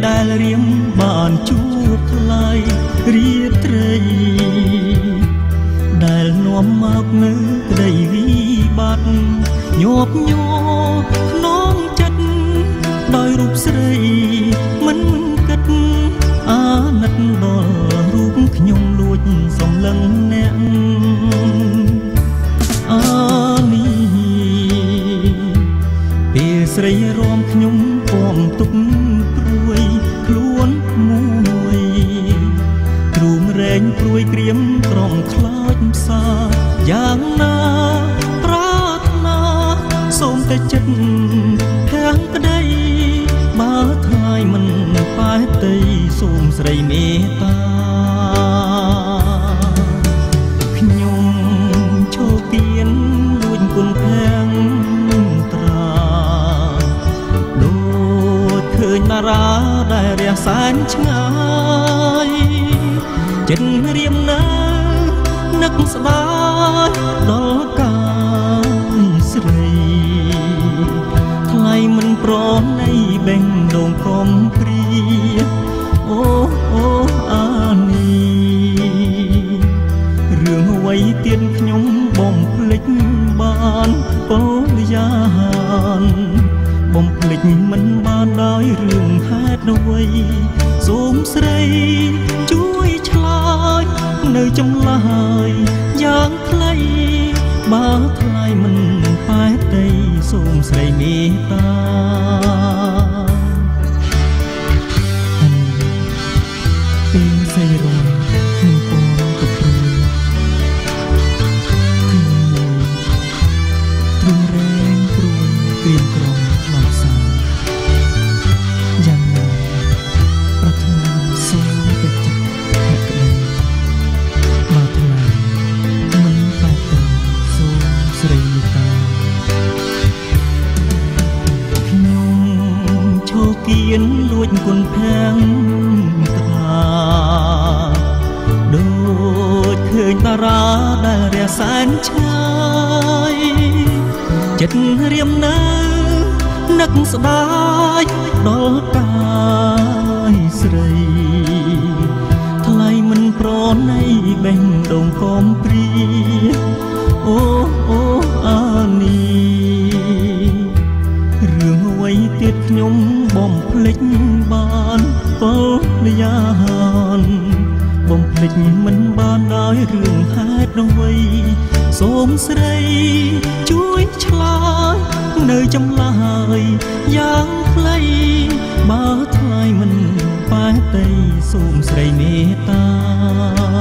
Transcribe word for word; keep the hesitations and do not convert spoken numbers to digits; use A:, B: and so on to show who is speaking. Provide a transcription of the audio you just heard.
A: ដែលរៀមបានជួបថ្លៃរៀបត្រីដែលនាំមកនៅក្តីវិបត្តិញាប់ញ័រក្នុងចិត្តដោយរូបស្រីមិនគិតអាណិតដល់រូបខ្ញុំលួចសំឡឹងអ្នកអានេះពេលស្រីរំខ្ញុំពំទុកព្រួយខ្លួនមួយទ្រូងរែងព្រួយក្រៀមក្រំខ្លាចផ្សាយ៉ាងណាប្រាថ្នាសូមតែចិត្តខាងក្តីបើថ្លៃមិនប៉ែតីសូមស្រីមេត្តាខ្ញុំឈោគៀនលួចគុណខាងត្រាដូចឃើញតារាដែលរះសែនឆ្ងាយចិត្តរៀមនៅនឹកស្ដាយដល់កាយស្រីថ្លៃមិនប្រណីបេងដូងកំព្រាអូអូអានេះរឿងអ្វីទៀតខ្ញុំបំភ្លេចបានពលយានបំភ្លេចមិនបានដោយរឿងហេតុអ្វីសូមស្រីជួយឆ្លើយនៅចម្លើយយ៉ាងខ្លីបើថ្លៃមិនប៉ែតីសូមស្រីមេត្តាពេលស្រីរំខ្ញុំពងទៅព្រួយខ្ញុំទ្រូងរែងព្រួយក្រៀមក្រំខ្លោចសាយ៉ាងណាប្រាថ្នាសូមតែចិត្តអ្នកក្តីបើថ្លៃមិនបែកទៅសូមស្រីមេត្តាខ្ញុំឈោគៀនលួចគុណខាងត្រាដូចឃើញតារាដែលរះសែនឆ្ងាយចិត្តរៀមនៅនឹកស្ដាយដល់កាយស្រីថ្លៃមិនប្រណីបេះដូងកំព្រាអូអូអានេះរឿងអ្វីទៀតខ្ញុំបំភ្លេចបានពលយានបំភ្លេចមិនបានដោយរឿងហេតុអ្វីសូមស្រីជួយឆ្លើយនៅចម្លើយយ៉ាងខ្លីបើថ្លៃមិនប៉ែតីសូមស្រីមេត្តា